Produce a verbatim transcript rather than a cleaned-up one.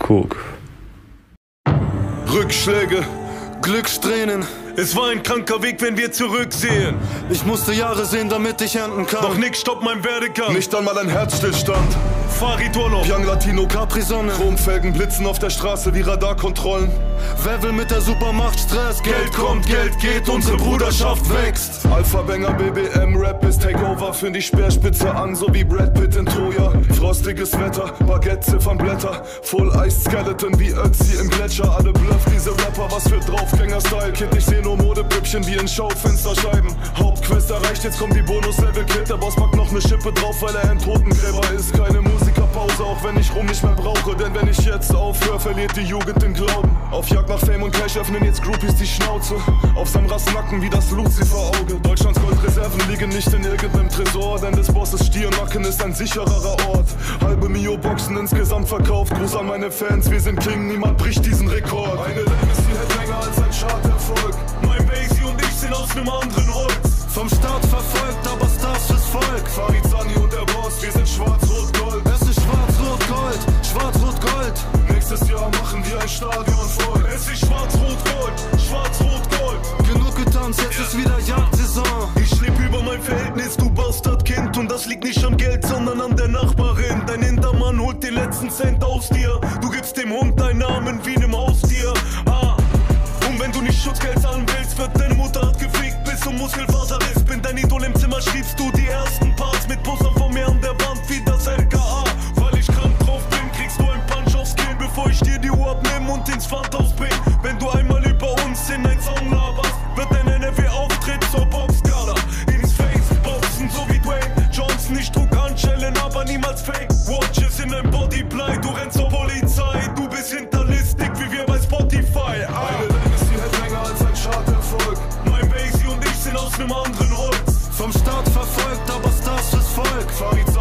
Cook. Rückschläge, Glückstränen. Es war ein kranker Weg, wenn wir zurücksehen. Ich musste Jahre sehen, damit ich ernten kann. Doch nix stoppt mein Werdegang. Nicht einmal ein Herzstillstand. Farid Urlaub, Young Latino, Capri-Sonne. Chromfelgen blitzen auf der Straße wie Radarkontrollen. Wer will mit der Supermacht Stress? Geld kommt, Geld geht, unsere Bruderschaft wächst. Alpha Banger, B B M, Rap ist Takeover. Für die Speerspitze an, so wie Brad Pitt in Troja. Frostiges Wetter, Baguette, Ziffernblätter. Full Ice Skeleton wie Ötzi im Gletscher. Alle bluff diese Rapper, was für Draufgänger-Style. Kind, ich seh nur Modepüppchen wie in Schaufensterscheiben. Hauptquest erreicht, jetzt kommt die Bonus-Level-Kit. Der Boss packt noch ne Schippe drauf, weil er ein Totengräber ist. Keine Musikerpause, auch wenn ich Rum nicht mehr brauche. Denn wenn ich jetzt aufhöre, verliert die Jugend den Glauben. Auf Jagd nach Fame und Cash öffnen jetzt Groupies die Schnauze. Auf Samras Nacken wie das Lucifer-Auge. Deutschlands Goldreserven liegen nicht in irgendeinem Tresor. Denn des Bosses Stirnacken ist ein sichererer Ort. Halbe Mio Boxen insgesamt verkauft. Gruß an meine Fans, wir sind King, niemand bricht diesen Rekord. Eine Legacy hält länger als ein Charterfolg. Mein Basie und ich sind aus nem anderen Holz. Vom Staat verfolgt, aber Stars fürs Volk. Farid Sani und der Boss, wir sind schwarz-rot-gold. Es ist schwarz-rot-gold, schwarz-rot-gold. Nächstes Jahr machen wir ein Stadion voll. Es ist schwarz-rot-gold, schwarz-rot-gold. Genug getanzt, jetzt ist wieder Jagdsaison. Ich leb über mein Verhältnis, du Bastardkind. Und das liegt nicht am Geld, sondern an der Nachbarin. Dein Hintermann holt den letzten Cent aus dir. Du gibst dem Hund deinen Namen wie nem Haustier. Ah. Und wenn du nicht Schutzgeld zahlen willst, wird deine Mutter hart gefickt, bis du Muskelfaser ist. Bin dein Idol im Zimmer, schriebst du die ersten Parts mit Postern von mir an der Wand wie das L K A. Weil ich krank drauf bin, kriegst du ein Punch aufs Kinn, bevor ich dir die Uhr abnehm und ins Pfandhaus bring. Wenn du einmal über uns in ein Song laberst, wird dein N F W-Auftritt zur Boxskala. Ins Face boxen, so wie Dwayne Johnson. Ich trug Handschellen, aber niemals Fake Watches in dein Bodyblei. Du rennst zur Polizei, du bist hinterlistig wie wir bei Spotify. Ah. Charterfolg. Mein Basie und ich sind aus nem anderen Holz. Vom Staat verfolgt, aber Stars fürs Volk. Farid